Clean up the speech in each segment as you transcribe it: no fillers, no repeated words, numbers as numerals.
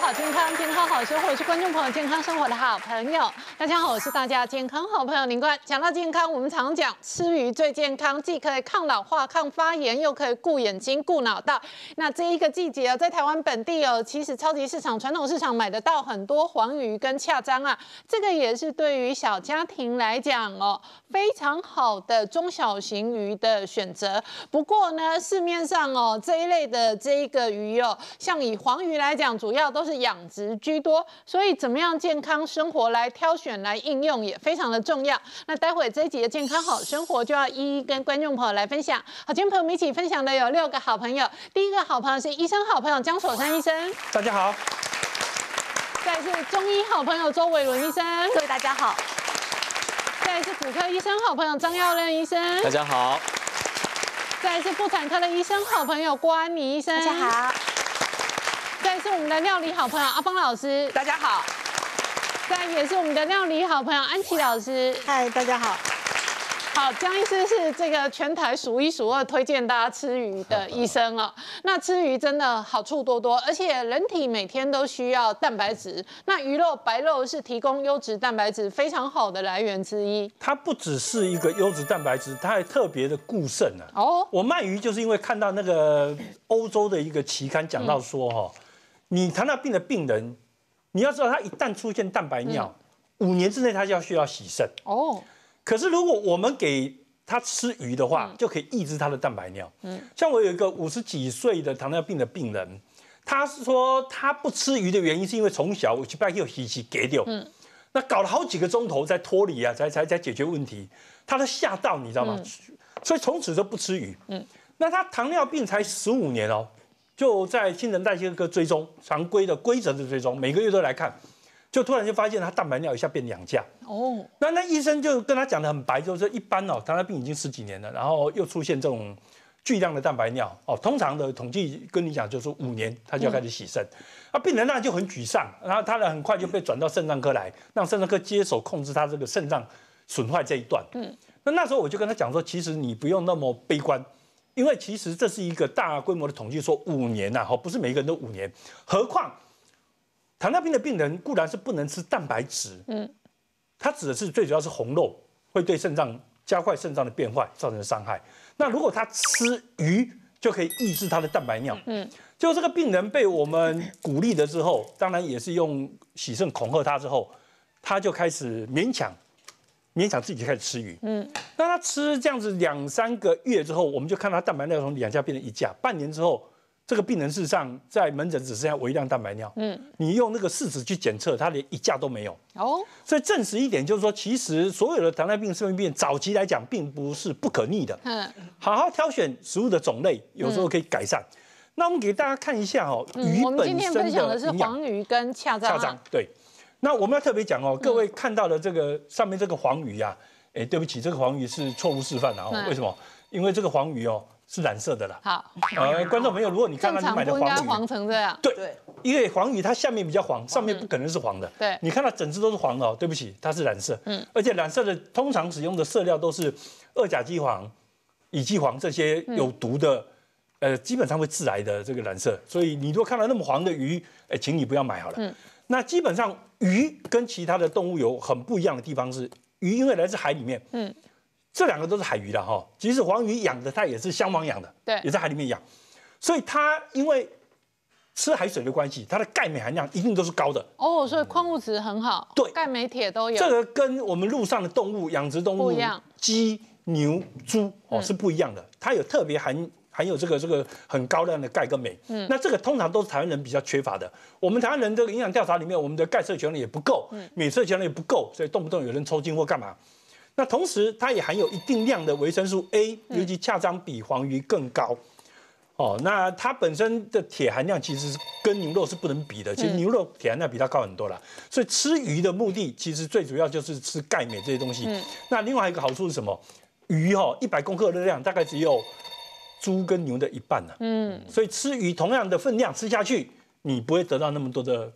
好健康，健康好生活，我是观众朋友健康生活的好朋友。大家好，我是大家健康好朋友林冠。讲到健康，我们常讲吃鱼最健康，既可以抗老化、抗发炎，又可以顾眼睛、顾脑袋。那这一个季节哦，在台湾本地哦，其实超级市场、传统市场买得到很多黄鱼跟恰章啊，这个也是对于小家庭来讲哦，非常好的中小型鱼的选择。不过呢，市面上哦这一类的这一个鱼哦，像以黄鱼来讲，主要都是养殖居多，所以怎么样健康生活来挑选来应用也非常的重要。那待会这一集的健康好生活就要一一跟观众朋友来分享。好，今天朋友们一起分享的有6个好朋友。第一个好朋友是医生好朋友江守山医生， 大家好。 再来是中医好朋友周伟伦医生， 各位大家好。 再来是骨科医生好朋友张耀任医生， 大家好。 再来是妇产科的医生好朋友郭安妮医生， 大家好。 再来是我们的料理好朋友阿邦老师， 大家好。 再来也是我们的料理好朋友安琪老师， 嗨，大家好。 好，江医师是这个全台数1数2推荐大家吃鱼的医生哦。那吃鱼真的好处多多，而且人体每天都需要蛋白质。那鱼肉、白肉是提供优质蛋白质非常好的来源之一。 它不只是一个优质蛋白质，它还特别的固肾啊。 哦， 我卖鱼就是因为看到那个欧洲的一个期刊讲到说哈，你糖尿病的病人，你要知道他一旦出现蛋白尿，5年之内他就要需要洗肾。哦。可是如果我们给他吃鱼的话，就可以抑制他的蛋白尿。像我有一个50几岁的糖尿病的病人，他是说他不吃鱼的原因是因为从小我去拜有洗给掉，那搞了好几个钟头在脱离啊，才解决问题，他都吓到你知道吗？所以从此都不吃鱼。那他糖尿病才15年哦，就在新陈代谢科追踪，常规的规则的追踪，每个月都来看。就突然就发现他蛋白尿一下变2价哦，那医生就跟他讲得很白，就是一般哦，糖尿病已经10几年了，然后又出现这种巨量的蛋白尿哦，通常的统计跟你讲就是5年他就要开始洗肾，那病人当然就很沮丧，然后他很快就被转到肾脏科来，让肾脏科接手控制他这个肾脏损坏这一段。那时候我就跟他讲说，其实你不用那么悲观，因为其实这是一个大规模的统计，说5年呐，不是每一个人都5年，何况。糖尿病的病人固然是不能吃蛋白质，它指的是最主要是红肉会对肾脏加快肾脏的变坏，造成伤害。那如果他吃鱼，就可以抑制他的蛋白尿。就这个病人被我们鼓励了之后，当然也是用洗肾恐吓他之后，他就开始勉强自己开始吃鱼。那他吃这样子2、3个月之后，我们就看他蛋白尿从2价变成1价，半年之后。这个病人事实上在门诊只剩下微量蛋白尿，你用那个试纸去检测，他连1价都没有。哦，所以证实一点就是说，其实所有的糖尿病、肾病早期来讲，并不是不可逆的。好好挑选食物的种类，有时候可以改善。那我们给大家看一下哦，鱼我们今天分享的是黄鱼跟恰章。 恰章对。那我们要特别讲哦，各位看到的这个上面这个黄鱼啊，对不起，这个黄鱼是错误示范的哦。为什么？因为这个黄鱼哦。是蓝色的啦。好，观众朋友，如果你看到你买的黄鱼， 正常不应该黄成这样。 对，因为黄鱼它下面比较黄，上面不可能是黄的。 对， 你看到整只都是黄的哦，对不起，它是蓝色。而且蓝色的通常使用的色料都是2甲基黄、乙基黄这些有毒的，基本上会致癌的这个蓝色。所以你如果看到那么黄的鱼，请你不要买好了。那基本上鱼跟其他的动物有很不一样的地方是，鱼因为来自海里面。这2个都是海鱼啦哈，即使黄鱼养的，它也是香网养的，对，也在海里面养，所以它因为吃海水的关系，它的钙镁含量一定都是高的哦，所以矿物质很好，对，钙镁铁都有。 这个跟我们陆上的动物、养殖动物不一样，鸡、牛、猪是不一样的，它有特别含有这个很高量的钙跟镁，那这个通常都是台湾人比较缺乏的。我们台湾人这个营养调查里面，我们的钙摄取量也不够，镁摄取量也不够，所以动不动有人抽筋或干嘛。那同时，它也含有一定量的维生素 A， 尤其恰章比黄鱼更高。哦，那它本身的铁含量其实跟牛肉是不能比的，其实牛肉铁含量比它高很多啦。所以吃鱼的目的，其实最主要就是吃钙镁这些东西。那另外一个好处是什么？鱼100公克热量大概只有猪跟牛的1半呢。所以吃鱼同样的分量吃下去，你不会得到那么多的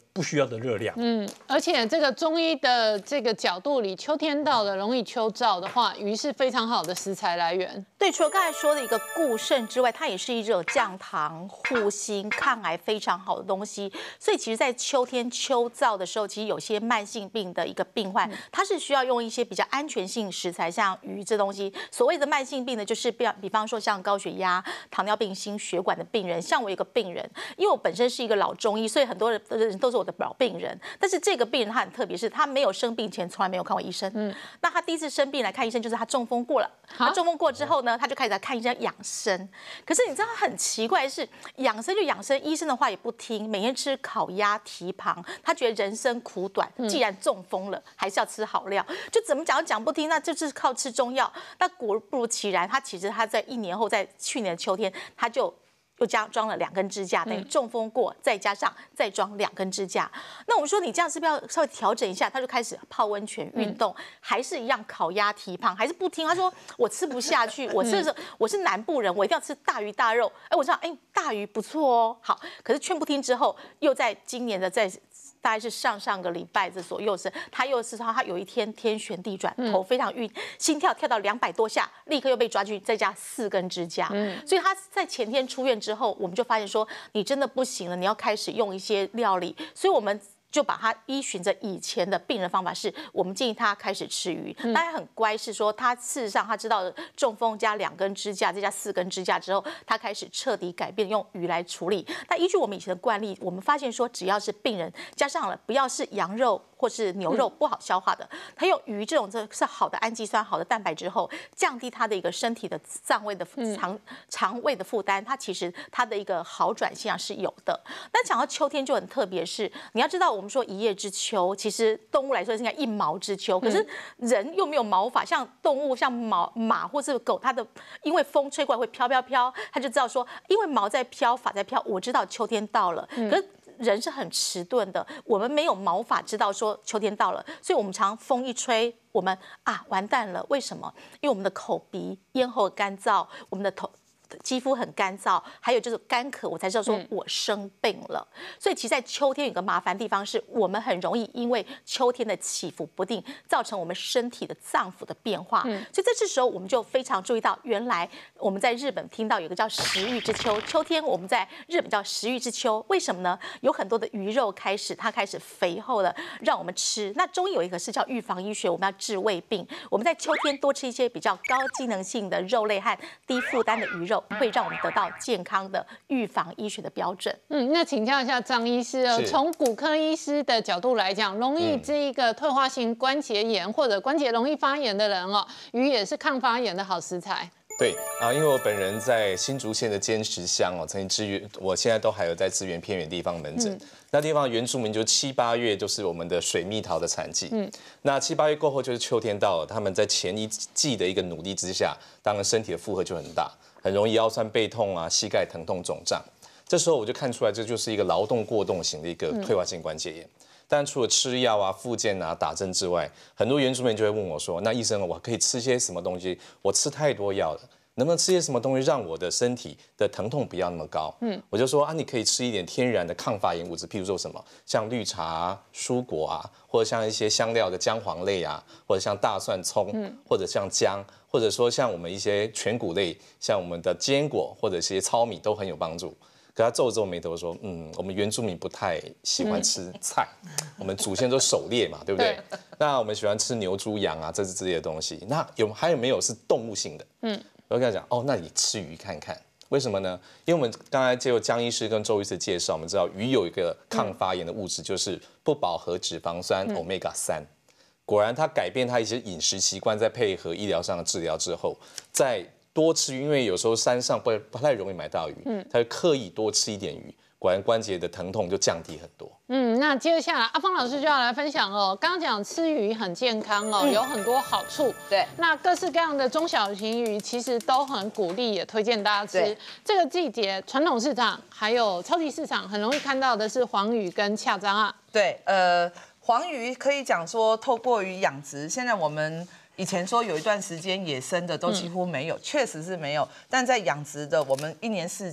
不需要的热量。 而且这个中医的这个角度里，秋天到了容易秋燥的话，鱼是非常好的食材来源。 对，除了刚才说的一个固肾之外，它也是一种降糖、护心、抗癌非常好的东西。所以其实，在秋天秋燥的时候，其实有些慢性病的一个病患，他是需要用一些比较安全性食材，像鱼这东西。所谓的慢性病呢，就是比方说像高血压、糖尿病、心血管的病人。像我有个病人，因为我本身是一个老中医，所以很多人都是我的老病人。但是这个病人他很特别，是他没有生病前从来没有看过医生。那他第一次生病来看医生，就是他中风过了。他中风过之后呢，他就开始来看医生养生。可是你知道很奇怪的是，养生就养生，医生的话也不听，每天吃烤鸭、蹄膀，他觉得人生苦短，既然中风了，还是要吃好料。就怎么讲都讲不听，那就是靠吃中药。那果不如其然，他在1年后，在去年的秋天，他就又装了2根支架，等于中风过，再加上再装2根支架。那我们说你这样是不是要稍微调整一下？他就开始泡温泉、运动，还是一样烤鸭、蹄膀，还是不听。他说我吃不下去，我是南部人，我一定要吃大鱼大肉。我知道，大鱼不错哦，好。可是劝不听之后，又在今年的大概是上个礼拜这左右他又是他有一天天旋地转，头非常晕，心跳跳到200多下，立刻又被抓去再加4根支架。所以他在前天出院之后，我们就发现说你真的不行了，你要开始用一些料理。所以我们就把他依循着以前的病人方法，是我们建议他开始吃鱼。当然很乖，是说他事实上他知道中风加2根支架，再加4根支架之后，他开始彻底改变用鱼来处理。但依据我们以前的惯例，我们发现说只要是病人加上了不要是羊肉或是牛肉不好消化的，他用鱼这种是好的氨基酸、好的蛋白质后，降低他的一个身体的脏胃的肠胃的负担，它其实它的一个好转性是有的。但讲到秋天就很特别，是你要知道我们说一叶知秋，其实动物来说应该一毛知秋，可是人又没有毛发，像动物像马或是狗，它的因为风吹过来会飘飘飘，它就知道说因为毛在飘，发在飘，我知道秋天到了。可是人是很迟钝的，我们没有毛发知道说秋天到了，所以我们常风一吹，我们完蛋了。为什么？因为我们的口鼻咽喉干燥，我们的肌肤很干燥，还有就是干咳，我才知道说我生病了。所以其实在秋天有个麻烦地方是，我们很容易因为秋天的起伏不定，造成我们身体的脏腑的变化。所以在这时候我们就非常注意到，原来我们在日本听到有个叫食欲之秋，秋天我们在日本叫食欲之秋。为什么呢？有很多的鱼肉它开始肥厚了，让我们吃。那中医有一个是叫预防医学，我们要治胃病。我们在秋天多吃一些比较高机能性的肉类和低负担的鱼肉，会让我们得到健康的预防医学的标准。 那请教一下张医师哦，从骨科医师的角度来讲，容易这一个退化性关节炎或者关节容易发炎的人哦，鱼也是抗发炎的好食材。 对因为我本人在新竹县的尖石乡曾经支援，我现在都还有在支援偏远地方门诊。那地方原住民就7、8月就是我们的水蜜桃的产季。那7、8月过后就是秋天到了，他们在前一季的一个努力之下，当然身体的负荷就很大，很容易腰酸背痛膝盖疼痛肿胀。这时候我就看出来，这就是一个劳动过动型的一个退化性关节炎。但除了吃药复健打针之外，很多原住民就会问我说：“那医生，我可以吃些什么东西？我吃太多药了，能不能吃些什么东西让我的身体的疼痛不要那么高？”我就说你可以吃一点天然的抗发炎物质，譬如说什么像绿茶蔬果或者像一些香料的姜黄类或者像大蒜、葱，或者像姜，或者说像我们一些全谷类，像我们的坚果或者一些糙米都很有帮助。可他皱了皱眉头说：“我们原住民不太喜欢吃菜，我们祖先都狩猎嘛，对不对？那我们喜欢吃牛、猪、羊这之类的东西。那还有没有是动物性的？”我就跟他讲：“那你吃鱼看看。为什么呢？因为我们刚才借由江医师跟周医师介绍，我们知道鱼有一个抗发炎的物质，就是不饱和脂肪酸 Omega 3。果然，它改变它一些饮食习惯，在配合医疗上的治疗之后，在多吃鱼，因为有时候山上不太容易买到鱼，他就刻意多吃一点鱼，果然关节的疼痛就降低很多。 那接下来阿芳老师就要来分享哦。刚刚讲吃鱼很健康哦，有很多好处。 对， 那各式各样的中小型鱼其实都很鼓励，也推荐大家吃。这个季节传统市场还有超级市场很容易看到的是黄鱼跟恰章对，黄鱼可以讲说透过于养殖，现在我们以前说有一段时间野生的都几乎没有，确实是没有。但在养殖的，我们1年4季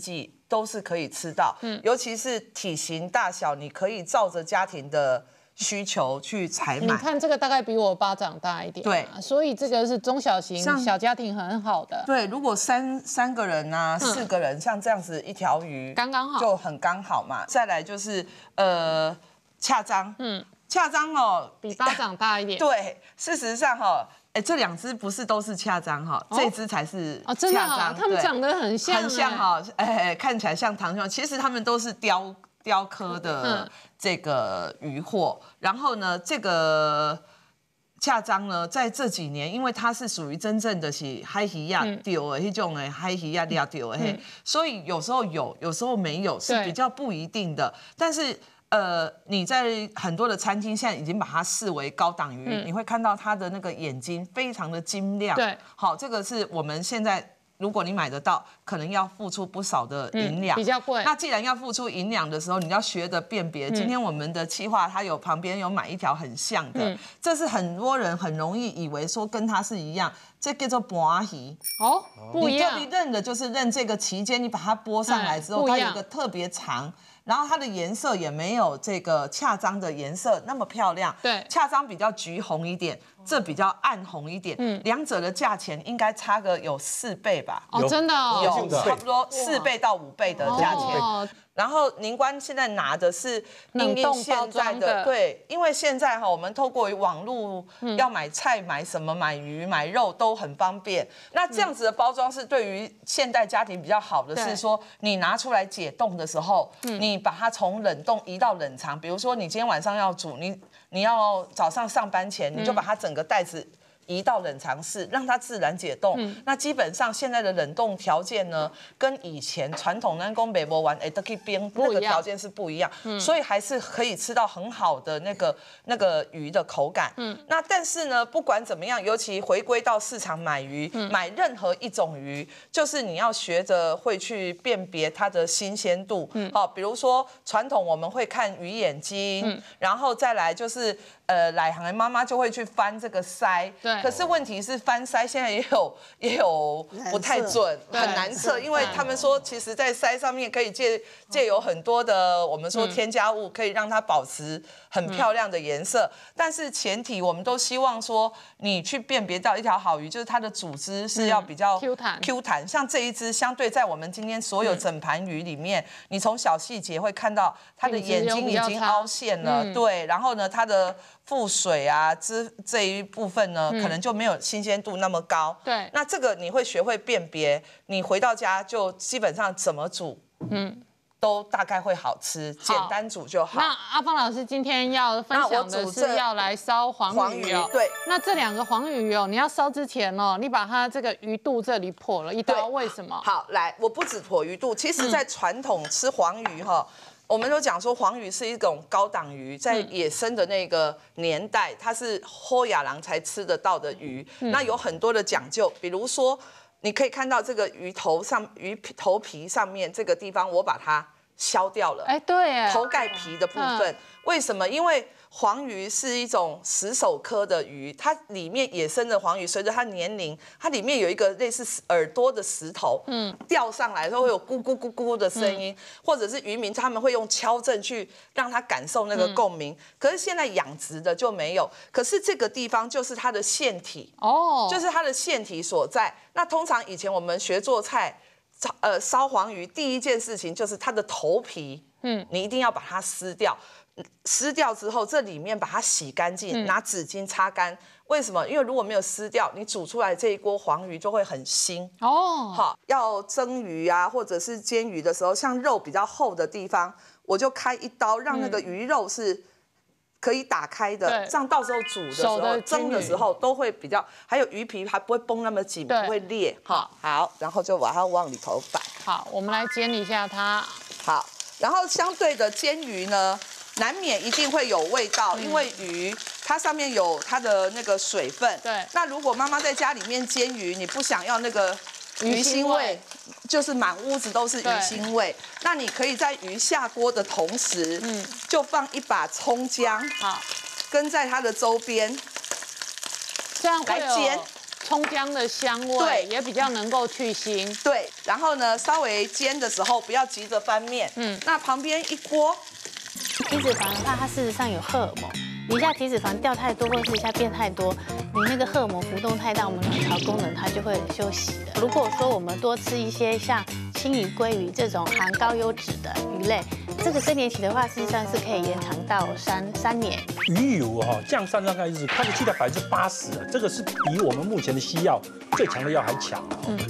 都是可以吃到，尤其是体型大小，你可以照着家庭的需求去采买。 你看这个大概比我巴掌大一点， 对， 所以这个是中小型小家庭很好的。 对，如果三个人啊，4个人，像这样子一条鱼， 刚刚好， 就很刚好嘛。再来就是恰章，恰章哦， 比巴掌大一点。 对，事实上哈。这2只不是都是恰章哈，这只才是真的啊，它们长得很像， 很像哈，看起来像糖兄，其实它们都是雕刻的这个鱼货。然后呢，这个恰章呢，在这几年，因为它是属于真正的是海鱼呀丢的那种的海鱼呀钓丢的，所以有时候有，有时候没有，是比较不一定的。但是你在很多的餐厅现在已经把它视为高档鱼，你会看到它的那个眼睛非常的晶亮。 对， 好，这个是我们现在如果你买得到，可能要付出不少的银两， 比较贵。 那既然要付出银两的时候，你要学着辨别。今天我们的企划它有旁边有买一条很像的，这是很多人很容易以为说跟它是一样，这叫做盘鱼。 哦，不一样。 你认的就是认这个鳍尖，你把它拨上来之后，它有一个特别长。然后它的颜色也没有这个恰章的颜色那么漂亮， 对， 恰章比较橘红一点，这比较暗红一点，两者的价钱应该差个有4倍吧？ 哦，真的哦， 有差不多4倍到5倍的价钱。然后宁官现在拿的是冷冻现在的，对，因为现在我们透过网络要买菜、买什么、买鱼、买肉都很方便。那这样子的包装是对于现代家庭比较好的，是说你拿出来解冻的时候，你把它从冷冻移到冷藏。比如说你今天晚上要煮，你要早上上班前，你就把它整个袋子移到冷藏室，让它自然解冻。那基本上现在的冷冻条件呢，跟以前传统南宫北博玩都可以冰那个条件是不一样，所以还是可以吃到很好的那个鱼的口感。那但是呢，不管怎么样，尤其回归到市场买鱼，买任何一种鱼，就是你要学着会去辨别它的新鲜度。好，比如说传统我们会看鱼眼睛，然后再来就是来行的妈妈就会去翻这个鳃。 对。 可是问题是翻鳃现在也有不太准，很难测，因为他们说其实在鳃上面可以借有很多的我们说添加物，可以让它保持很漂亮的颜色。但是前提我们都希望说你去辨别到一条好鱼，就是它的组织是要比较 Q 弹。像这一只相对在我们今天所有整盘鱼里面，你从小细节会看到它的眼睛已经凹陷了，对，然后呢它的腹水啊这一部分呢，可能就没有新鲜度那么高。 对， 那这个你会学会辨别，你回到家就基本上怎么煮，都大概会好吃，简单煮就好。 那阿芳老师今天要分享的是要来烧黄鱼哦。 对， 那这2个黄鱼哦，你要烧之前哦，你把它这个鱼肚这里剖了一刀，为什么？ 好，来，我不止剖鱼肚，其实在传统吃黄鱼哈。我们都讲说黄鱼是一种高档鱼，在野生的那个年代，它是豁亚郎才吃得到的鱼。那有很多的讲究，比如说你可以看到这个鱼头皮上面这个地方，我把它削掉了。 哎，对， 头盖皮的部分，为什么？因为黄鱼是一种石手科的鱼，它里面野生的黄鱼，随着它年龄，它里面有一个类似耳朵的石头，吊上来的时候会有咕咕咕咕的声音，或者是渔民他们会用敲震去让它感受那个共鸣。可是现在养殖的就没有，可是这个地方就是它的腺体，就是它的腺体所在。那通常以前我们学做菜，烧黄鱼第一件事情就是它的头皮，你一定要把它撕掉。撕掉之后，这里面把它洗干净，拿纸巾擦干。为什么？因为如果没有撕掉，你煮出来这一锅黄鱼就会很腥。好，要蒸鱼啊，或者是煎鱼的时候，像肉比较厚的地方，我就开一刀，让那个鱼肉是可以打开的，这样到时候煮的时候、蒸的时候都会比较，还有鱼皮还不会绷那么紧，不会裂。好，然后就把它往里头摆。 好，我们来煎一下它。 好，然后相对的煎鱼呢，难免一定会有味道，因为鱼它上面有它的那个水分。 对。 那如果妈妈在家里面煎鱼，你不想要那个鱼腥味，就是满屋子都是鱼腥味，那你可以在鱼下锅的同时，就放一把葱姜，好，跟在它的周边， 这样来煎。 葱姜的香味， 对， 也比较能够去腥。 对，然后呢，稍微煎的时候不要急着翻面。那旁边一锅体脂肪的话，它事实上有荷尔蒙，你一下体脂肪掉太多，或者是一下变太多，你那个荷尔蒙浮动太大，我们卵巢功能它就会休息的。如果说我们多吃一些像青鱼、鲑鱼这种含高优质的鱼类，这个更年期的话，事实上是可以延长到3年。 鱼油降三酸钙质，它的剂量80%，这个是比我们目前的西药最强的药还强。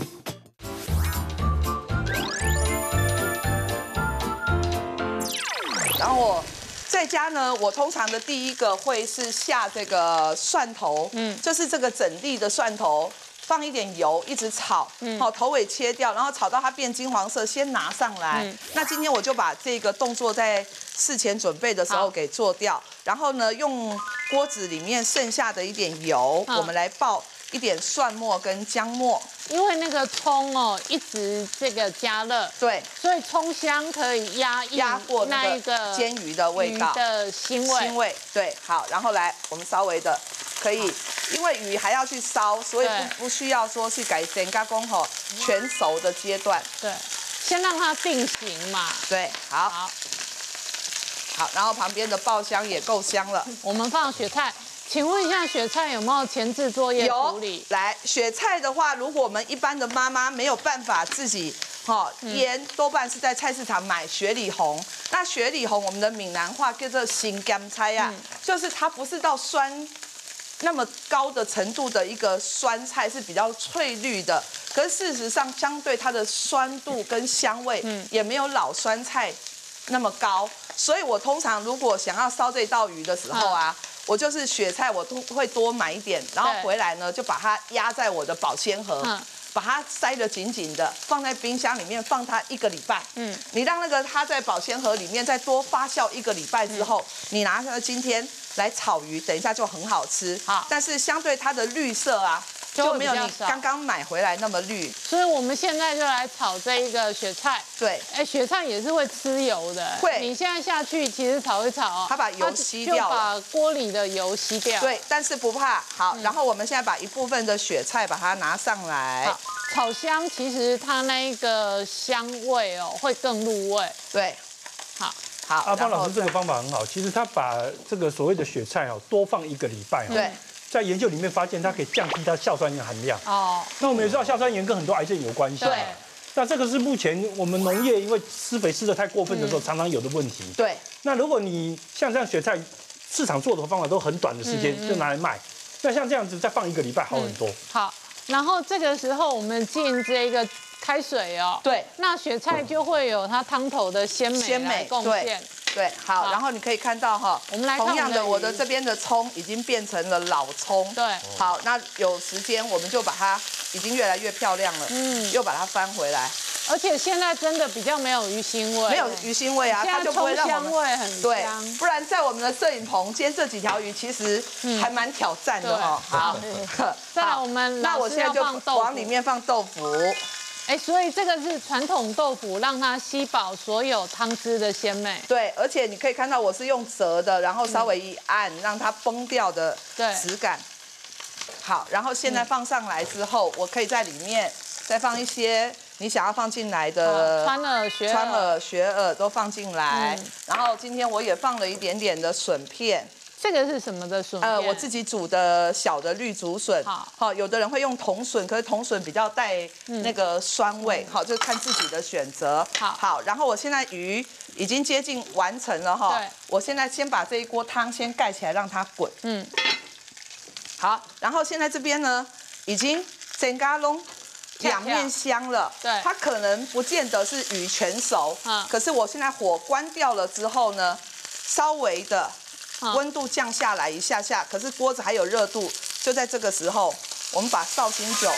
然后我在家呢，我通常的第一个会是下这个蒜头，就是这个整粒的蒜头，放一点油，一直炒，好，头尾切掉，然后炒到它变金黄色，先拿上来。那今天我就把这个动作在事前准备的时候给做掉，然后呢，用锅子里面剩下的一点油，我们来爆一点蒜末跟姜末。 因为那个葱哦一直这个加热， 对， 所以葱香可以压过那一个煎鱼的味道的腥味。 对，好，然后来我们稍微的可以，因为鱼还要去烧，所以不需要说去改煎加工吼全熟的阶段。 对，先让它定型嘛。 对，好，然后旁边的爆香也够香了， 我们放雪菜。请问一下，雪菜有没有前置作业处理？ 来，雪菜的话，如果我们一般的妈妈没有办法自己腌，多半是在菜市场买雪里红。那雪里红，我们的闽南话叫做新甘菜啊，就是它不是到酸那么高的程度的一个酸菜，是比较翠绿的。可是事实上，相对它的酸度跟香味，也没有老酸菜那么高。所以我通常如果想要烧这道鱼的时候啊，我就是雪菜，我都会多买一点，然后回来呢就把它压在我的保鲜盒，把它塞得紧紧的，放在冰箱里面放它1个礼拜。你让那个它在保鲜盒里面再多发酵1个礼拜之后，你拿它今天来炒鱼，等一下就很好吃。但是相对它的绿色啊，就没有你刚刚买回来那么绿。 所以我们现在就来炒这一个雪菜。 对， 雪菜也是会吃油的。 会， 你现在下去其实炒一炒， 它把油吸掉了， 就把锅里的油吸掉。 对，但是不怕。好，然后我们现在把一部分的雪菜把它拿上来。 炒香其实它那个香味会更入味。 对，好。 阿芳老师这个方法很好，其实他把这个所谓的雪菜多放1个礼拜。 对。 在研究里面发现，它可以降低它硝酸盐含量。 哦。 那我们也知道硝酸盐跟很多癌症有关系。 对。 那这个是目前我们农业因为施肥施得太过分的时候，常常有的问题。 对。 那如果你像这样雪菜，市场做的方法都很短的时间就拿来卖，那像这样子再放1个礼拜好很多。 好，然后这个时候我们进这个开水哦。 对。 那雪菜就会有它汤头的鲜美贡献。 对，好，然后你可以看到哈， 我们来看同样的，我的这边的葱已经变成了老葱。 对， 好，那有时间我们就把它已经越来越漂亮了，又把它翻回来。 而且现在真的比较没有鱼腥味， 没有鱼腥味啊，它就不会让我们香味很香。 对，不然在我们的摄影棚煎这几条鱼，其实还蛮挑战的哈。好， 再来我们那我现在就往里面放豆腐。 所以这个是传统豆腐，让它吸饱所有汤汁的鲜美。 对，而且你可以看到我是用折的，然后稍微一按，让它崩掉的质感。好，然后现在放上来之后，我可以在里面再放一些你想要放进来的川耳、 雪耳都放进来。然后今天我也放了一点点的笋片。 这个是什么的笋片？ 我自己煮的小的绿竹笋。好，有的人会用铜笋，可是铜笋比较带那个酸味。好，就看自己的选择。好，然后我现在鱼已经接近完成了哈。我现在先把这一锅汤先盖起来，让它滚。好，然后现在这边呢，已经整咖拢两面香了。 对。 它可能不见得是鱼全熟。可是我现在火关掉了之后呢，稍微的。温度降下来一下下，可是锅子还有热度，就在这个时候，我们把绍兴酒，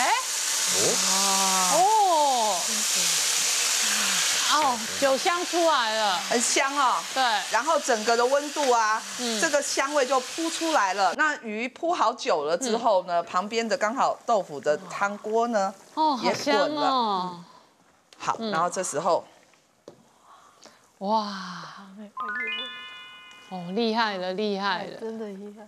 酒香出来了， 很香哦。 对， 然后整个的温度啊，这个香味就扑出来了。那鱼扑好久了之后呢，旁边的刚好豆腐的汤锅呢，也滚了。好，然后这时候， 哇。厉害了，厉害了， 真的厉害！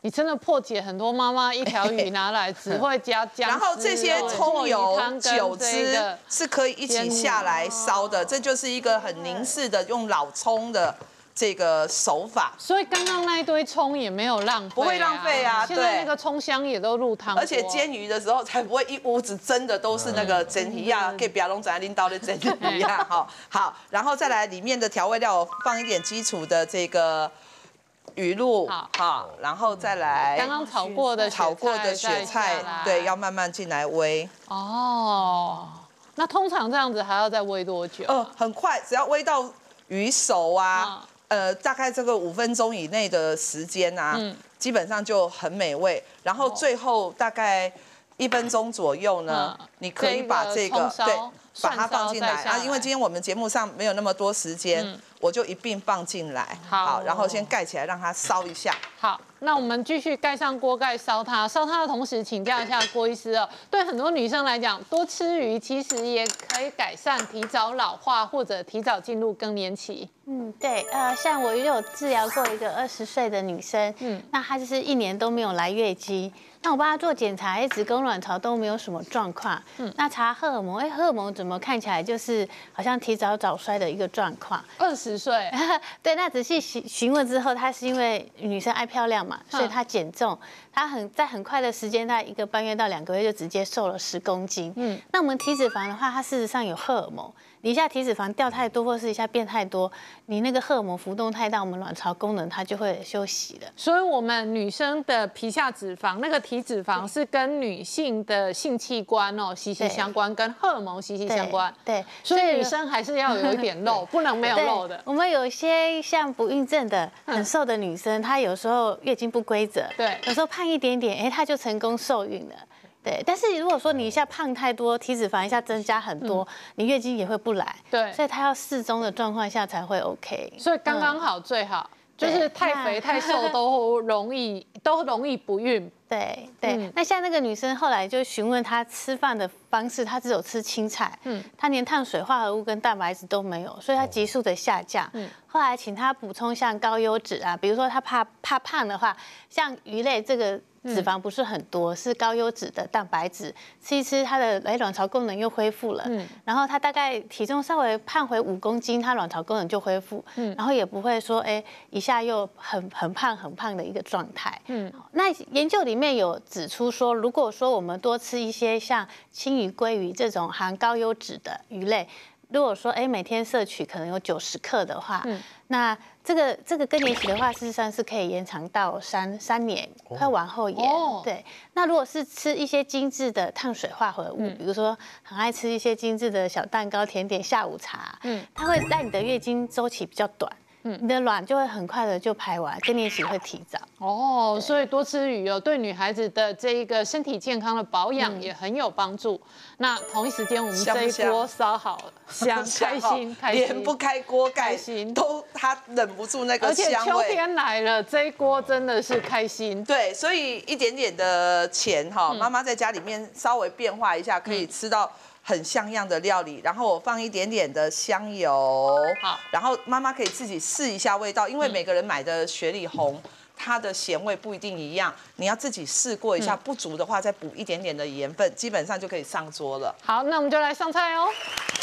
你真的破解很多妈妈一条鱼拿来只会加姜丝， 然后这些葱油、酒汁是可以一起下来烧的，这就是一个很凝式的用老葱的这个手法。 所以刚刚那一堆葱也没有浪费， 不会浪费啊。 现在那个葱香也都入汤， 而且煎鱼的时候才不会一屋子真的都是那个蒸鱼呀，给别弄在拎刀的蒸鱼呀。好，然后再来里面的调味料，我放一点基础的这个鱼露，好，然后再来刚刚炒过的雪菜，对，要慢慢进来煨。 哦，那通常这样子还要再煨多久？ 很快，只要煨到鱼熟啊，大概这个5分钟以内的时间啊，基本上就很美味。然后最后大概1分钟左右呢，你可以把这个对。把它放进来啊，因为今天我们节目上没有那么多时间，我就一并放进来。好，然后先盖起来让它烧一下。 好，那我们继续盖上锅盖烧它。烧它的同时，请教一下郭医师哦，对很多女生来讲，多吃鱼其实也可以改善提早老化或者提早进入更年期。 对，像我也有治疗过一个20岁的女生，那她就是1年都没有来月经。那我帮她做检查，子宫卵巢都没有什么状况。那查荷尔蒙，荷尔蒙怎么看起来就是好像提早早衰的一个状况 ？20岁， 对，那仔细询问之后，她是因为女生爱漂亮嘛，所以她减重，她在很快的时间，大概1个半月到2个月就直接瘦了10公斤。那我们体脂肪的话，它事实上有荷尔蒙。你一下体脂肪掉太多，或是一下变太多，你那个荷尔蒙浮动太大，我们卵巢功能它就会休息了。 所以，我们女生的皮下脂肪，那个体脂肪是跟女性的性器官息息相关，跟荷尔蒙息息相关。 对， 所以女生还是要有一点肉，不能没有肉的。 我们有一些像不孕症的很瘦的女生，她有时候月经不规则， 对， 有时候胖一点点，她就成功受孕了。对，但是如果说你一下胖太多，体脂肪一下增加很多，你月经也会不来。 对， 所以它要适中的状况下才会 OK。 所以刚刚好最好，就是太肥太瘦都容易不孕。 对，那像那个女生后来就询问她吃饭的方式，她只有吃青菜，她连碳水化合物跟蛋白质都没有，所以她急速的下降。后来请她补充像高优质啊，比如说她怕胖的话，像鱼类这个脂肪不是很多，是高优质的蛋白质，吃一吃她的卵巢功能又恢复了。然后她大概体重稍微胖回5公斤，她卵巢功能就恢复，然后也不会说一下又很胖的一个状态。那研究里面有指出说，如果说我们多吃一些像青鱼、鲑鱼这种含高优质的鱼类，如果说每天摄取可能有90克的话，那这个更年期的话，事实上是可以延长到3年，快往后延。对，那如果是吃一些精致的碳水化合物，比如说很爱吃一些精致的小蛋糕、甜点、下午茶，它会让你的月经周期比较短。你的卵就会很快的就排完，更年期会提早。 所以多吃鱼对女孩子的这一个身体健康的保养也很有帮助。那同一时间我们这一锅烧好了，香开心， 连不开锅盖都他忍不住那个香味。 而且秋天来了，这一锅真的是开心。 对，所以一点点的钱妈妈在家里面稍微变化一下，可以吃到很像样的料理，然后我放一点点的香油， 好， 然后妈妈可以自己试一下味道，因为每个人买的雪里红，它的咸味不一定一样，你要自己试过一下，不足的话再补一点点的盐分，基本上就可以上桌了。 好，那我们就来上菜哦。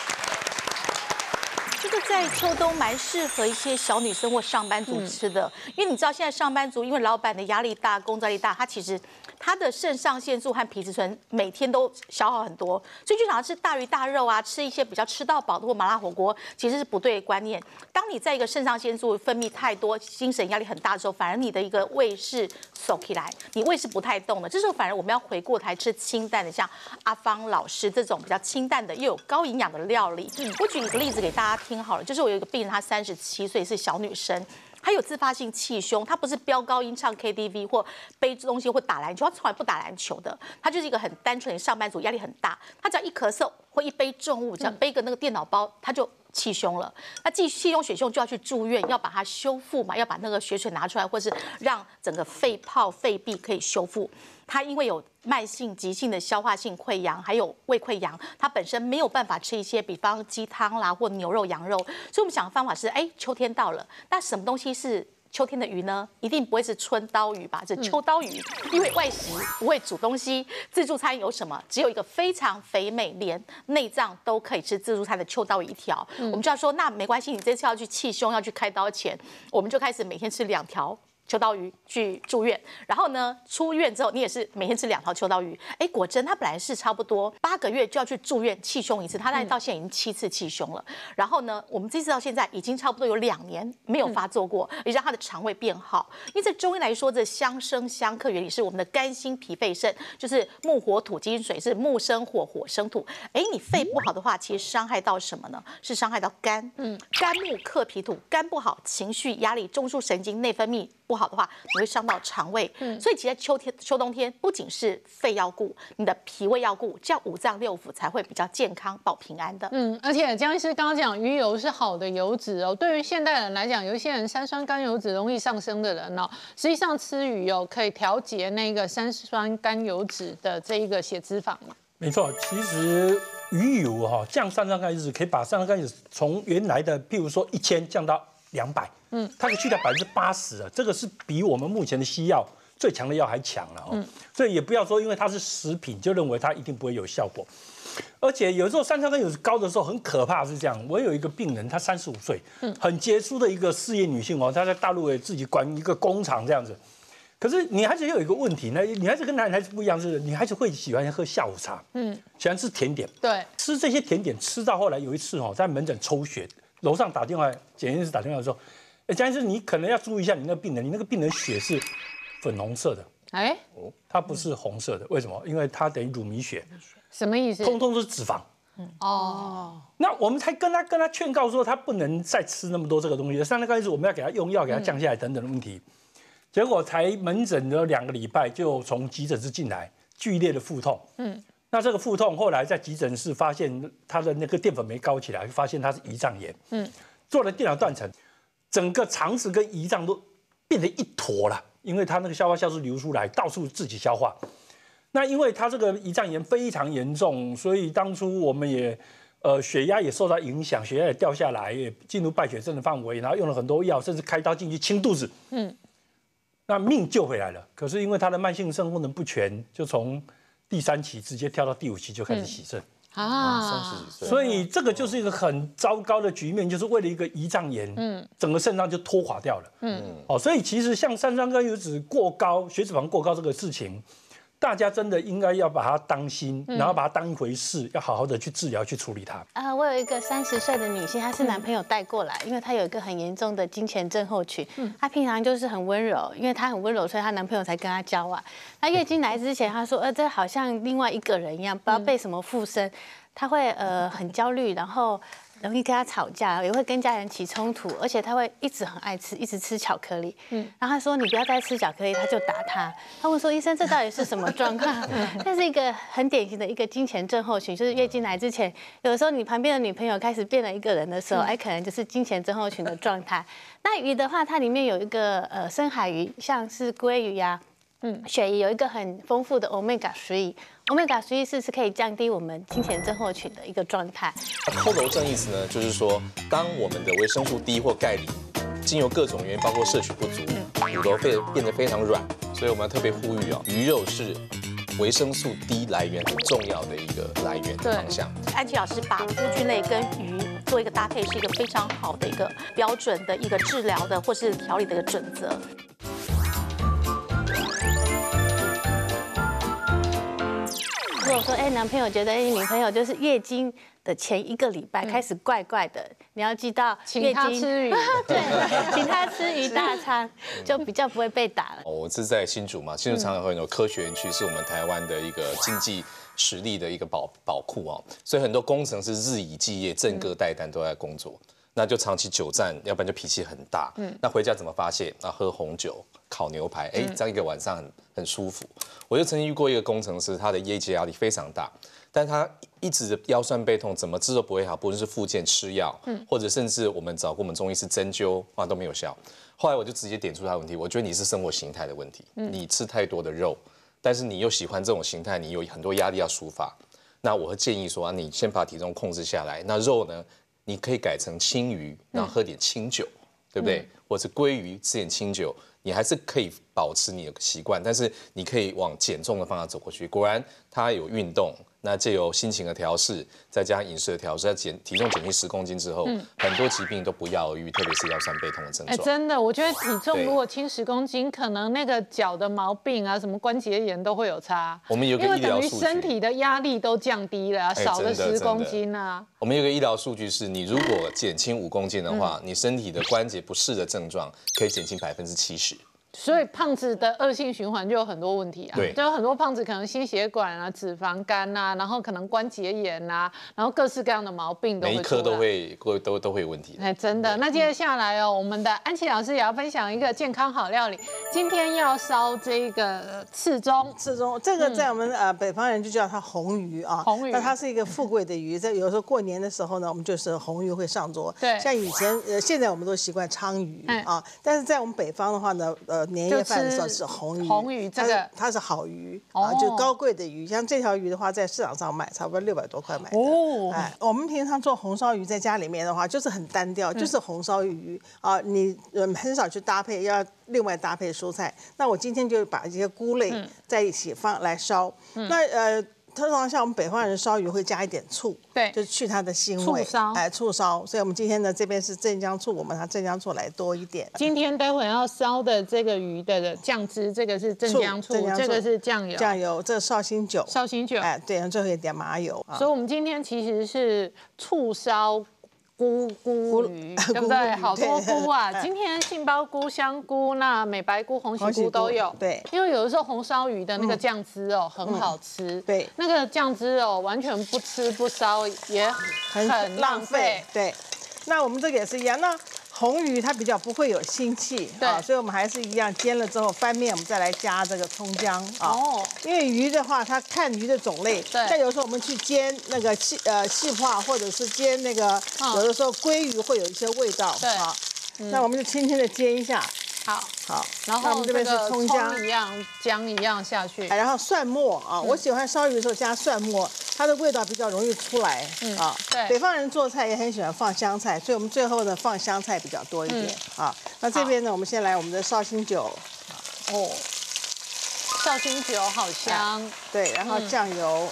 这个在秋冬蛮适合一些小女生或上班族吃的，因为你知道现在上班族因为老板的压力大、工作力大，他其实他的肾上腺素和皮质醇每天都消耗很多，所以就想要吃大鱼大肉啊，吃一些比较吃到饱的或麻辣火锅，其实是不对的观念。当你在一个肾上腺素分泌太多、精神压力很大的时候，反而你的一个胃是收起来，你胃是不太动的。这时候反而我们要回过头吃清淡的，像阿芳老师这种比较清淡的又有高营养的料理。我举一个例子给大家听好了，就是我有一个病人，她37岁，是小女生。她有自发性气胸，她不是飙高音唱 KTV 或背东西或打篮球，她从来不打篮球的，她就是一个很单纯的上班族，压力很大。她只要一咳嗽或一背重物，只要背个那个电脑包，她就气胸了。那气胸血胸就要去住院，要把它修复嘛，要把那个血水拿出来，或是让整个肺泡、肺壁可以修复。她因为有慢性、急性的消化性溃疡，还有胃溃疡，她本身没有办法吃一些，比方鸡汤啦或牛肉、羊肉，所以我们想的方法是，秋天到了，那什么东西是秋天的鱼呢，一定不会是春刀鱼吧？是秋刀鱼，因为外食不会煮东西，自助餐有什么？只有一个非常肥美，连内脏都可以吃自助餐的秋刀鱼一条。我们就要说，那没关系，你这次要去气胸，要去开刀前，我们就开始每天吃2条。秋刀鱼去住院，然后呢，出院之后你也是每天吃2条秋刀鱼。哎，果真他本来是差不多8个月就要去住院气胸一次，他到现在已经7次气胸了。然后呢，我们这次到现在已经差不多有2年没有发作过，也让他的肠胃变好。因为在中医来说，这相生相克原理是我们的肝心脾肺肾，就是木火土金水，是木生火，火生土。哎，你肺不好的话，其实伤害到什么呢？是伤害到肝。肝木克脾土，肝不好，情绪、压力、中枢神经、内分泌不好的话，你会伤到肠胃。所以其实在秋冬天，不仅是肺要顾，你的脾胃要顾，这样5脏6腑才会比较健康、保平安的。 而且江医师刚刚讲鱼油是好的油脂哦，对于现代人来讲，有一些人三酸甘油脂容易上升的人哦，实际上吃鱼油可以调节那个三酸甘油脂的这一个血脂肪嘛。 没错，其实鱼油降三酸甘油脂，可以把三酸甘油脂从原来的譬如说1000降到200。它可以去掉80%了，这个是比我们目前的西药最强的药还强了哦。所以也不要说因为它是食品就认为它一定不会有效果。而且有时候三酸甘油脂高的时候很可怕，是这样。我有一个病人，她35岁，很杰出的一个事业女性哦，她在大陆也自己管一个工厂这样子。可是女孩子又有一个问题呢，女孩子跟男孩子不一样，是女孩子会喜欢喝下午茶，喜欢吃甜点， 对， 吃这些甜点吃到后来有一次在门诊抽血，楼上打电话，检验室打电话说。江医师，你可能要注意一下你那个病人，你那个病人血是粉红色的，它不是红色的，为什么？因为它等于乳糜血， 什么意思？ 通通都是脂肪。那我们才跟他劝告说，他不能再吃那么多这个东西。三酸甘油脂我们要给他用药，给他降下来等等的问题。结果才门诊的2个礼拜，就从急诊室进来，剧烈的腹痛。那这个腹痛后来在急诊室发现他的那个淀粉酶高起来，发现他是胰脏炎。做了电脑断层。整个肠子跟胰脏都变成一坨了，因为它那个消化酵素流出来，到处自己消化。那因为它这个胰脏炎非常严重，所以当初我们也血压也受到影响，血压也掉下来，也进入败血症的范围，然后用了很多药，甚至开刀进去清肚子。那命救回来了，可是因为他的慢性肾功能不全，就从第3期直接跳到第5期就开始洗肾。 30几岁， 所以这个就是一个很糟糕的局面，就是为了一个胰脏炎，整个肾脏就拖垮掉了。所以其实像三酸甘油脂过高、血脂肪过高这个事情，大家真的应该要把它当心，然后把它当一回事，要好好的去治疗、去处理它。 我有一个30岁的女性，她是男朋友带过来，因为她有一个很严重的经前症候群。她平常就是很温柔，因为她很温柔，所以她男朋友才跟她交往。她月经来之前，她说，这好像另外一个人一样，不知道被什么附身。她会很焦虑，然后容易跟他吵架，也会跟家人起冲突，而且他会一直很爱吃，一直吃巧克力。然后他说你不要再吃巧克力，他就打他。他问说医生这到底是什么状况？这是一个很典型的一个经前症候群，就是月经来之前，有的时候你旁边的女朋友开始变了一个人的时候，可能就是经前症候群的状态。那鱼的话，它里面有一个深海鱼，像是鲑鱼呀。鳕鱼有一个很丰富的 omega 3是可以降低我们经前症候群的一个状态。 佝偻症意思呢，就是说，当我们的维生素 D 或钙离经由各种原因，包括摄取不足，骨头变得非常软，所以我们要特别呼吁鱼肉是维生素 D 来源很重要的一个来源的方向。 安琪老师把菇菌类跟鱼做一个搭配，是一个非常好的一个标准的一个治疗的或是调理的一个准则。 如果说男朋友觉得女朋友就是月经的前1个礼拜开始怪怪的，你要知道请他吃鱼， 对，请他吃鱼大餐，就比较不会被打了。 我是在新竹嘛，新竹常常会有科学园区，是我们台湾的一个经济实力的一个宝库所以很多工程师日以继夜、正戈待旦都在工作。那就长期久站，要不然就脾气很大。那回家怎么发泄？喝红酒、烤牛排，这样一个晚上很舒服。我就曾经遇过一个工程师，他的业绩压力非常大，但他一直腰酸背痛，怎么治都不会好，不论是复健吃药，或者甚至我们找过我们中医师针灸都没有效。后来我就直接点出他的问题，我觉得你是生活形态的问题，你吃太多的肉，但是你又喜欢这种形态，你有很多压力要抒发。那我会建议说你先把体重控制下来，那肉呢？你可以改成清鱼，然后喝点清酒， 对不对？或者鲑鱼吃点清酒，你还是可以保持你的习惯，但是你可以往减重的方向走过去。果然，他有运动。那借由心情的调试，再加上饮食的调试，体重减轻10公斤之后，很多疾病都不药而愈，特别是腰酸背痛的症状。 真的，我觉得体重如果轻10公斤，可能那个脚的毛病啊，什么关节炎都会有差。 我们有个医疗数据， 因为等于身体的压力都降低了，少了10公斤啊。 我们有个医疗数据是，你如果减轻5公斤的话，你身体的关节不适的症状可以减轻70%。 所以胖子的恶性循环就有很多问题啊， 对， 就有很多胖子可能心血管啊、脂肪肝啊，然后可能关节炎啊，然后各式各样的毛病都会出来， 每一科都会有问题。 真的。那接下来哦，我们的安琪老师也要分享一个健康好料理，今天要烧这个刺中， 这个在我们北方人就叫它红鱼啊， 红鱼， 那它是一个富贵的鱼，在有时候过年的时候呢，我们就是红鱼会上桌。 对， 像以前现在我们都习惯鲳鱼啊，但是在我们北方的话呢，年夜饭的时候是红鱼， 红鱼这个它是好鱼啊，就高贵的鱼。像这条鱼的话，在市场上卖差不多600多块买的。我们平常做红烧鱼在家里面的话，就是很单调，就是红烧鱼啊，你很少去搭配，要另外搭配蔬菜。那我今天就把这些菇类在一起放来烧。那通常像我们北方人烧鱼会加一点醋， 对， 就是去它的腥味。醋烧。所以我们今天呢这边是镇江醋，我们拿镇江醋来多一点。 今天待会要烧的这个鱼的酱汁，这个是镇江醋，这个是酱油， 这绍兴酒，对，然后最后一点麻油。 所以我们今天其实是醋烧菇鱼，对不对？好多菇啊！今天杏鲍菇、香菇、那美白菇、红喜菇都有。 对， 因为有的时候红烧鱼的那个酱汁哦很好吃， 对， 那个酱汁哦完全不吃不烧也很浪费。 对，那我们这个也是一样。那红鱼它比较不会有腥气， 对， 所以我们还是一样煎了之后翻面，我们再来加这个葱姜啊。因为鱼的话，它看鱼的种类， 对， 像有时候我们去煎那个细化，或者是煎那个，有的时候鲑鱼会有一些味道， 对， 那我们就轻轻的煎一下。好， 然后我们这边是葱姜一样，姜一样下去， 然后蒜末啊，我喜欢烧鱼的时候加蒜末，它的味道比较容易出来啊。 对， 北方人做菜也很喜欢放香菜，所以我们最后呢放香菜比较多一点啊。那这边呢，我们先来我们的绍兴酒， 绍兴酒好香， 对，然后酱油，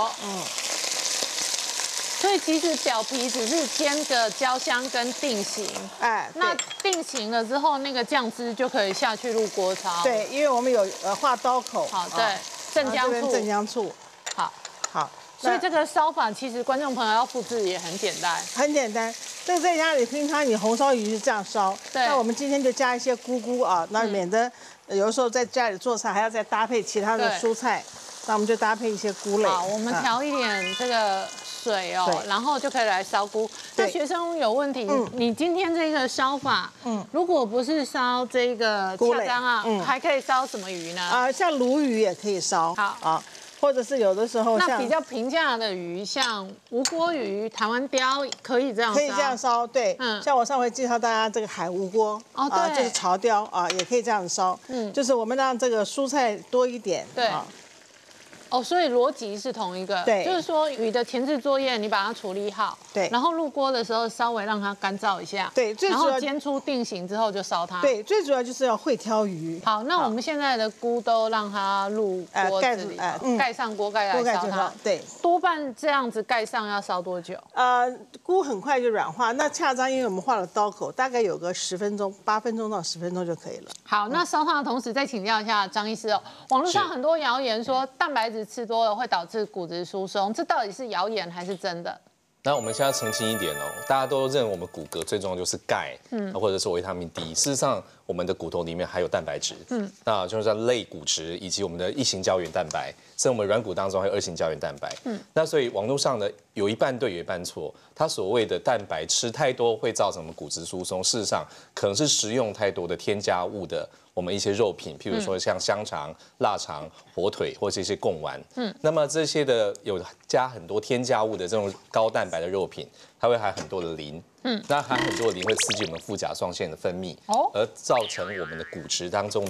所以其实表皮只是煎个焦香跟定型，那定型了之后，那个酱汁就可以下去入锅烧。 对，因为我们有画刀口。 好，对，镇江醋， 好。 所以这个烧法其实观众朋友要复制也很简单， 很简单。这个在家里平常你红烧鱼是这样烧，那我们今天就加一些菇啊，那免得有的时候在家里做菜还要再搭配其他的蔬菜，那我们就搭配一些菇类。 好，我们调一点这个水哦，然后就可以来烧菇。那学生有问题，你今天这个烧法，如果不是烧这个恰章啊，还可以烧什么鱼呢？ 像鲈鱼也可以烧。好啊。或者是有的时候那比较平价的鱼，像无锅鱼、台湾鲷，可以这样烧。 可以这样烧，对。像我上回介绍大家这个海无锅，就是潮鲷啊，也可以这样烧。就是我们让这个蔬菜多一点。 对。所以逻辑是同一个， 对， 就是说鱼的前置作业你把它处理好， 对， 然后入锅的时候稍微让它干燥一下， 对， 然后煎出定型之后就烧它， 对，最主要就是要会挑鱼。 好，那我们现在的菇都让它入锅子里，盖上锅盖来烧它， 对， 多半这样子盖上要烧多久？ 菇很快就软化，那恰章因为我们画了刀口，大概有个10分钟，8分钟到10分钟就可以了。 好，那烧它的同时再请教一下张医师哦，网络上很多谣言说蛋白质吃多了会导致骨质疏松，这到底是谣言还是真的？ 那我们现在澄清一点哦，大家都认为我们骨骼最重要就是钙，或者是维他命 D。事实上，我们的骨头里面还有蛋白质，那就是在类骨质以及我们的1型胶原蛋白，甚至我们软骨当中还有2型胶原蛋白。那所以网络上呢有一半对，有一半错。它所谓的蛋白吃太多会造成我们骨质疏松，事实上可能是食用太多的添加物的。我们一些肉品，譬如说像香肠、腊肠、火腿或是一些贡丸，那么这些的有加很多添加物的这种高蛋白的肉品，它会含很多的磷，那含很多的磷会刺激我们副甲状腺的分泌，而造成我们的骨质当中的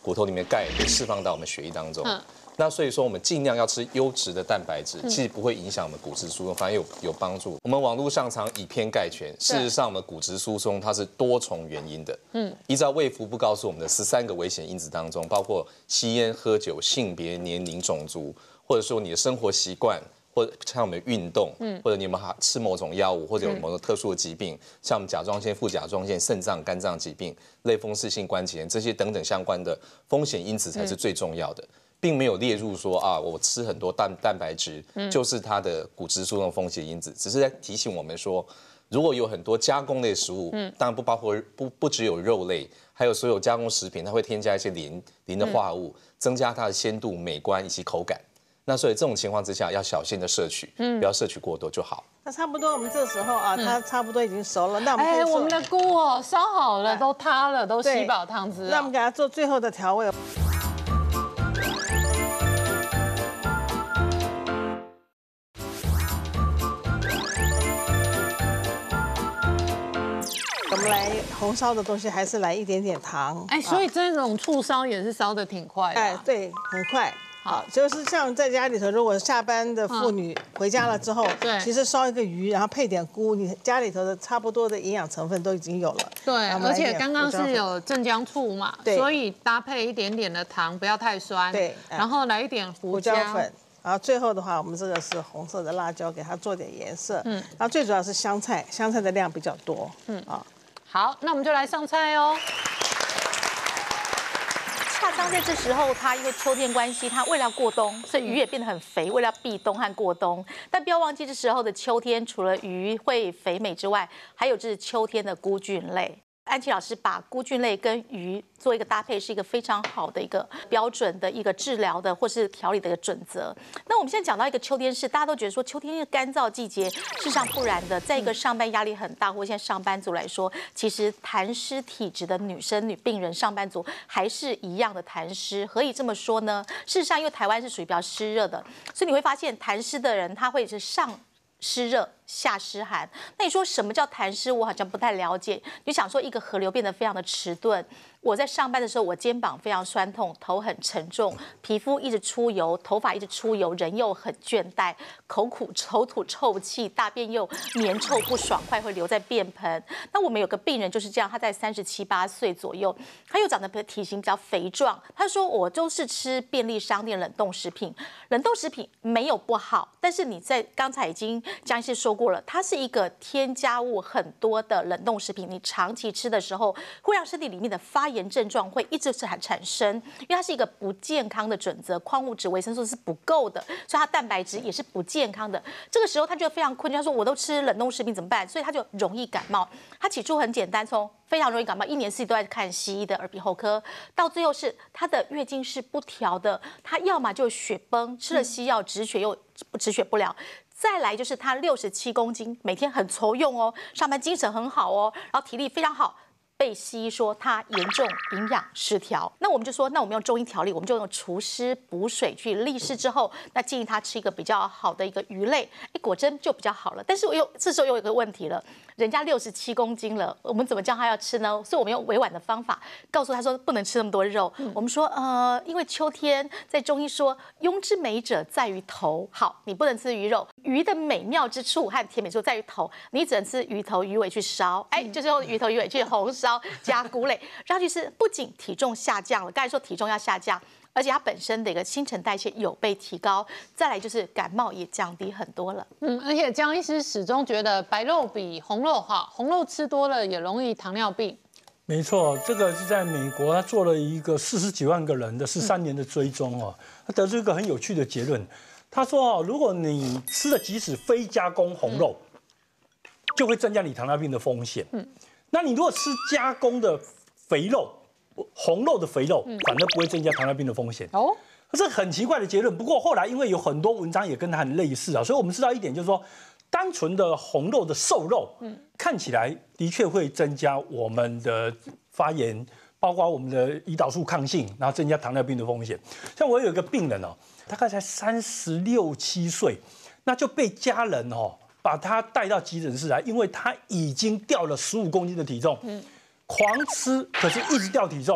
骨头里面钙会释放到我们血液当中。那所以说，我们尽量要吃优质的蛋白质，其实不会影响我们骨质疏松，反而有帮助。我们网络上常以偏概全，事实上我们骨质疏松它是多重原因的。依照卫福部告诉我们的13个危险因子当中，包括吸烟、喝酒、性别、年龄、种族，或者说你的生活习惯，或者像我们运动，或者你有没有吃某种药物，或者有某种特殊的疾病，像我们甲状腺、副甲状腺、肾脏、肝脏疾病、类风湿性关节炎这些等等相关的风险因子才是最重要的。并没有列入说啊，我吃很多蛋白质就是它的骨质疏松风险因子，只是在提醒我们说，如果有很多加工类食物，当然不包括不只有肉类，还有所有加工食品，它会添加一些磷的化合物，增加它的鲜度、美观以及口感。那所以这种情况之下，要小心的摄取，不要摄取过多就好。 那差不多，我们这时候啊，它差不多已经熟了。那我们可以我们的菇哦烧好了，都塌了，都吸饱汤汁。 那我们给它做最后的调味。我们来红烧的东西，还是来一点点糖。 所以这种醋烧也是烧得挺快的。 对，很快。好，就是像在家里头，如果下班的妇女回家了之后， 对， 其实烧一个鱼，然后配点菇，你家里头的差不多的营养成分都已经有了。 对，而且刚刚是有镇江醋嘛，所以搭配一点点的糖，不要太酸。 对， 然后来一点胡椒粉。然后最后的话，我们这个是红色的辣椒，给它做点颜色。然后最主要是香菜，香菜的量比较多。 好，那我们就来上菜哦。 恰当在这时候，它因为秋天关系，它为了要过冬，所以鱼也变得很肥，为了要避冬和过冬。但不要忘记，这时候的秋天，除了鱼会肥美之外，还有就是秋天的菇菌类。安琪老师把菇菌类跟鱼做一个搭配，是一个非常好的一个标准的一个治疗的或是调理的一个准则。那我们现在讲到一个秋天是，大家都觉得说秋天是干燥季节，事实上不然的。在一个上班压力很大，或现在上班族来说，其实痰湿体质的女病人上班族还是一样的痰湿。何以这么说呢？事实上，因为台湾是属于比较湿热的，所以你会发现痰湿的人他会是上湿热下湿寒。那你说什么叫痰湿？我好像不太了解。你想说一个河流变得非常的迟钝。我在上班的时候，我肩膀非常酸痛，头很沉重，皮肤一直出油，头发一直出油，人又很倦怠，口吐臭气，大便又粘臭不爽快，会留在便盆。那我们有个病人就是这样，他在37、8岁左右，他又长得体型比较肥壮。他说我都是吃便利商店冷冻食品，冷冻食品没有不好，但是你在刚才已经江医师说过了，它是一个添加物很多的冷冻食品，你长期吃的时候会让身体里面的发炎症状会一直产生，因为它是一个不健康的准则，矿物质、维生素是不够的，所以它蛋白质也是不健康的。这个时候他就非常困扰，他说我都吃冷冻食品怎么办？所以他就容易感冒。他起初很简单，从非常容易感冒，一年四季都在看西医的耳鼻喉科，到最后是他的月经是不调的，他要么就血崩，吃了西药止血又止血不了。再来就是他67公斤，每天很愁用哦，上班精神很好哦，然后体力非常好。被西医说他严重营养失调，那我们就说，那我们用中医调理，我们就用除湿补水去利湿之后，那建议他吃一个比较好的一个鱼类，果真就比较好了。但是这时候又有一个问题了，人家67公斤了，我们怎么叫他要吃呢？所以我们用委婉的方法告诉他说不能吃那么多肉。我们说因为秋天在中医说庸之美者在于头，好，你不能吃鱼肉，鱼的美妙之处和甜美之处在于头，你只能吃鱼头鱼尾去烧，就是用鱼头鱼尾去红烧。加菇类，让就是不仅体重下降了，刚才说体重要下降，而且它本身的一个新陈代谢有被提高，再来就是感冒也降低很多了。 而且江医师始终觉得白肉比红肉好，红肉吃多了也容易糖尿病。 没错，这个是在美国，他做了一个40几万个人的13年的追踪哦，他得出一个很有趣的结论。他说如果你吃的即使非加工红肉，就会增加你糖尿病的风险。那你如果吃加工的肥肉，红肉的肥肉，反而不会增加糖尿病的风险。这是很奇怪的结论。不过后来因为有很多文章也跟它很类似啊，所以我们知道一点就是说，单纯的红肉的瘦肉，看起来的确会增加我们的发炎，包括我们的胰岛素抗性，然后增加糖尿病的风险。像我有一个病人哦，大概才36、7岁，那就被家人把他带到急诊室来，因为他已经掉了15公斤的体重，狂吃，可是一直掉体重，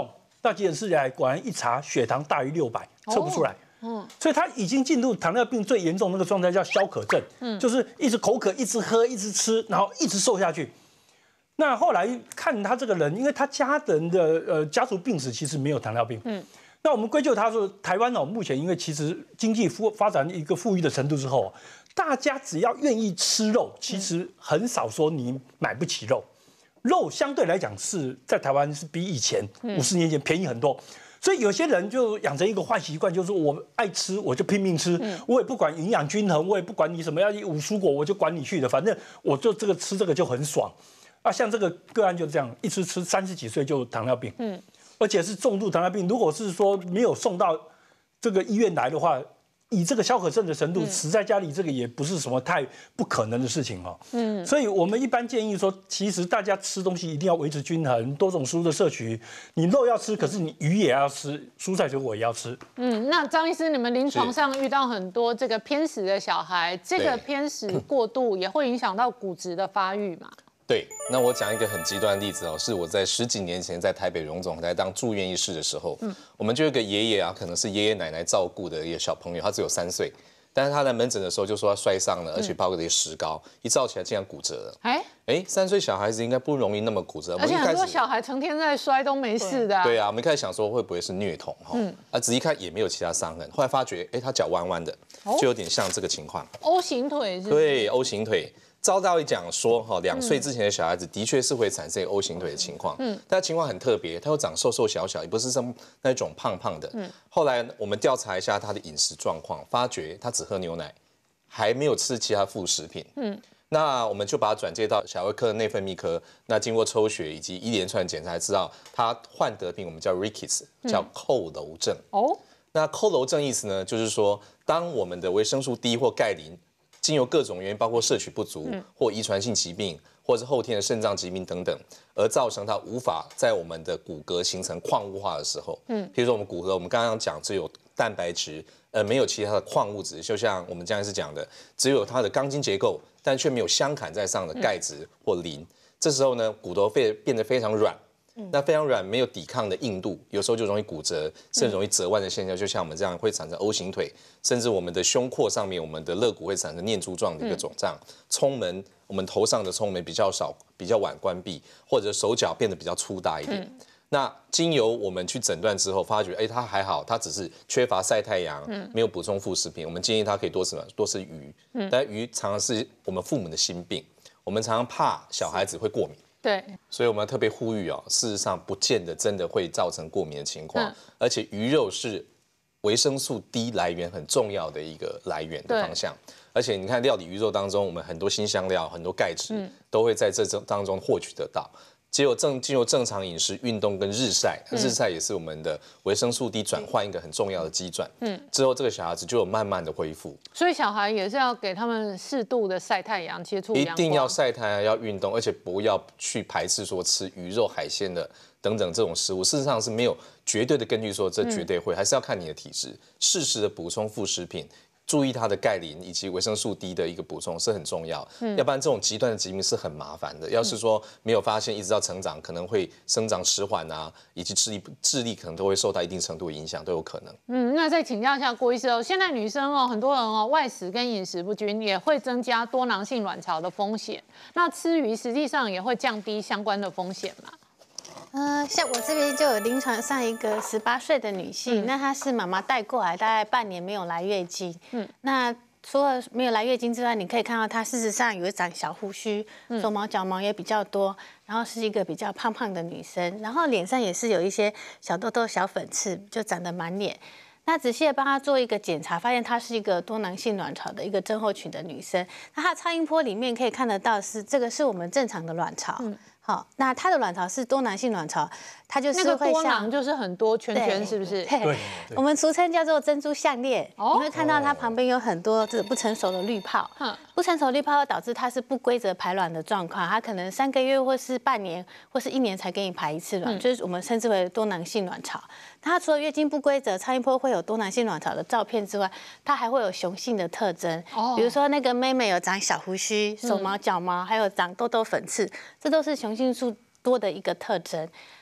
到急诊室来，果然一查血糖大于600，测不出来。所以他已经进入糖尿病最严重那个状态，叫消渴症，就是一直口渴，一直喝，一直吃，然后一直瘦下去。那后来看他这个人，因为他家人的家族病史其实没有糖尿病，那我们归咎他说，台湾目前因为其实经济发展一个富裕的程度之后，大家只要愿意吃肉，其实很少说你买不起肉。肉相对来讲是在台湾是比以前50年前便宜很多，所以有些人就养成一个坏习惯，就是我爱吃我就拼命吃，我也不管营养均衡，我也不管你什么要5蔬果，我就管你去的，反正我就这个吃这个就很爽。像这个个案就这样，一直吃30几岁就糖尿病，而且是重度糖尿病。如果是说没有送到这个医院来的话，以这个消渴症的程度，死在家里这个也不是什么太不可能的事情哦。所以我们一般建议说，其实大家吃东西一定要维持均衡，多种食物的摄取。你肉要吃，可是你鱼也要吃，蔬菜水果也要吃。 那张医师，你们临床上遇到很多这个偏食的小孩，这个偏食过度也会影响到骨质的发育嘛？ 对，那我讲一个很极端的例子哦，是我在10几年前在台北荣总在当住院医师的时候，我们就有一个爷爷啊，可能是爷爷奶奶照顾的一个小朋友，他只有3岁，但是他在门诊的时候就说他摔伤了，而且包括这个石膏，一照起来竟然骨折了。3岁小孩子应该不容易那么骨折， 而且很多小孩成天在摔都没事的。 对啊，我们一开始想说会不会是虐童哈，仔细看也没有其他伤痕，后来发觉，他脚弯弯的，就有点像这个情况 ，O 型腿是？ 对，O 型腿。照道理讲说，2岁之前的小孩子的确是会产生 O 型腿的情况，但情况很特别，他又长瘦瘦小小，也不是那种胖胖的。后来我们调查一下他的饮食状况，发觉他只喝牛奶，还没有吃其他副食品。那我们就把他转介到小儿科的内分泌科，那经过抽血以及一连串检查，知道他患得病我们叫 Rickets， 叫佝偻症。那佝偻症意思呢，就是说当我们的维生素 D 或钙磷经由各种原因，包括摄取不足或遗传性疾病，或是后天的肾脏疾病等等，而造成它无法在我们的骨骼形成矿物化的时候，比如说我们骨骼，我们刚刚讲只有蛋白质，没有其他的矿物质，就像我们江医师讲的，只有它的钢筋结构，但却没有镶嵌在上的钙质或磷。这时候呢，骨头变得非常软。那非常软，没有抵抗的硬度，有时候就容易骨折，甚至容易折弯的现象，就像我们这样会产生 O 型腿，甚至我们的胸廓上面，我们的肋骨会产生念珠状的一个肿胀，聪门，我们头上的聪门比较少，比较晚关闭，或者手脚变得比较粗大一点。那经由我们去诊断之后，发觉，他还好，他只是缺乏晒太阳，没有补充副食品。我们建议他可以多吃鱼，但鱼常常是我们父母的心病，我们常常怕小孩子会过敏。 对， 所以我们要特别呼吁事实上不见得真的会造成过敏的情况，而且鱼肉是维生素 D 来源很重要的一个来源的方向，而且你看料理鱼肉当中，我们很多辛香料、很多钙质都会在这当中获取得到。只有经由正常饮食、运动跟日晒，日晒也是我们的维生素 D 转换一个很重要的机转。之后这个小孩子就有慢慢的恢复。 所以小孩也是要给他们适度的晒太阳、接触阳光， 一定要晒太阳、要运动，而且不要去排斥说吃鱼肉、海鲜的等等这种食物。事实上是没有绝对的根据说这绝对会，还是要看你的体质，适时的补充副食品。注意它的钙磷以及维生素 D 的一个补充是很重要，要不然这种极端的疾病是很麻烦的。要是说没有发现，一直到成长，可能会生长迟缓啊，以及智力可能都会受到一定程度的影响，都有可能。 那再请教一下郭医师现在女生很多人外食跟饮食不均也会增加多囊性卵巢的风险，那吃鱼实际上也会降低相关的风险吗？ 像我这边就有临床上一个18岁的女性，那她是妈妈带过来，大概半年没有来月经。那除了没有来月经之外，你可以看到她事实上有长小胡须，手毛脚毛也比较多，然后是一个比较胖胖的女生，然后脸上也是有一些小痘痘、小粉刺，就长得满脸。那仔细的帮她做一个检查，发现她是一个多囊性卵巢的一个症候群的女生。那她超音波里面可以看得到这个是我们正常的卵巢。好，那她的卵巢是多囊性卵巢，它就是会像多囊就是很多圈圈，是不是？ 对，我们俗称叫做珍珠项链。你会看到它旁边有很多这个不成熟的滤泡，不成熟滤泡会导致它是不规则排卵的状况，它可能3个月或是半年或是1年才给你排一次卵，就是我们称之为多囊性卵巢。它除了月经不规则，超音波会有多囊性卵巢的照片之外，它还会有雄性的特征，比如说那个妹妹有长小胡须、手毛、脚毛，还有长痘痘、粉刺，这都是雄性素多的一个特征。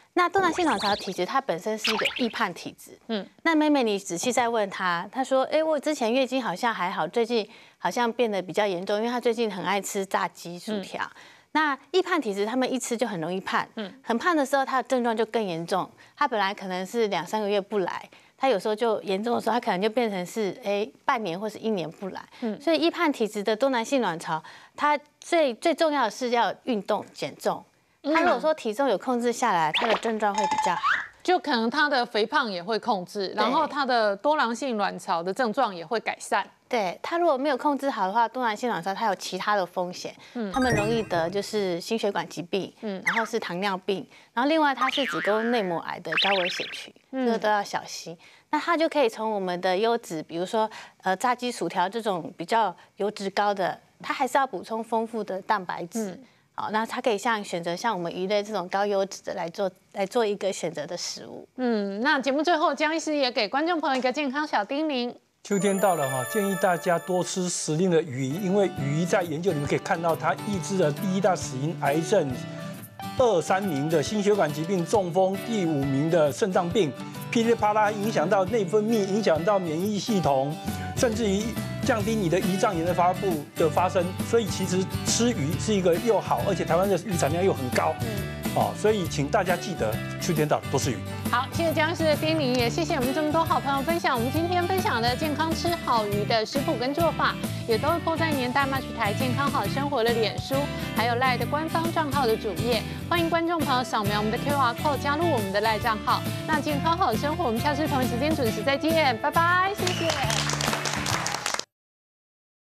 那多囊性卵巢体质它本身是一个易胖体质，那妹妹你仔细再问她，她说，我之前月经好像还好，最近好像变得比较严重，因为她最近很爱吃炸鸡、薯条。那易胖体质，他们一吃就很容易胖，很胖的时候，她的症状就更严重。她本来可能是2、3个月不来，她有时候就严重的时候，她可能就变成是半年或是1年不来。所以易胖体质的多囊性卵巢，它最重要的是要运动减重。他如果说体重有控制下来，他的症状会比较好， 就可能他的肥胖也会控制，然后他的多囊性卵巢的症状也会改善。 对，他如果没有控制好的话，多囊性卵巢它有其他的风险，他们容易得就是心血管疾病，然后是糖尿病，然后另外它是子宫内膜癌的高危险区，这个都要小心。那它就可以从我们的优质，比如说炸鸡、薯条这种比较油脂高的，它还是要补充丰富的蛋白质。好，那它可以选择像我们鱼类这种高优质的来做一个选择的食物。 那节目最后，江医师也给观众朋友一个健康小叮咛。 秋天到了哈，建议大家多吃时令的鱼，因为鱼在研究里面可以看到它抑制了第1大死因癌症，2、3名的心血管疾病、中风，第5名的肾脏病，噼里啪啦影响到内分泌，影响到免疫系统，甚至于降低你的胰脏炎的发生。所以其实吃鱼是一个又好，而且台湾的鱼产量又很高，所以请大家记得秋天到了多吃鱼。好，谢谢江医师的叮咛，也谢谢我们这么多好朋友分享我们今天分享的健康吃好鱼的食谱跟做法，也都会po在年代Match台健康好生活的脸书，还有LINE的官方账号的主页，欢迎观众朋友扫描我们的 QR code 加入我们的LINE账号。那健康好生活，我们下次同一时间准时再见，拜拜，谢谢。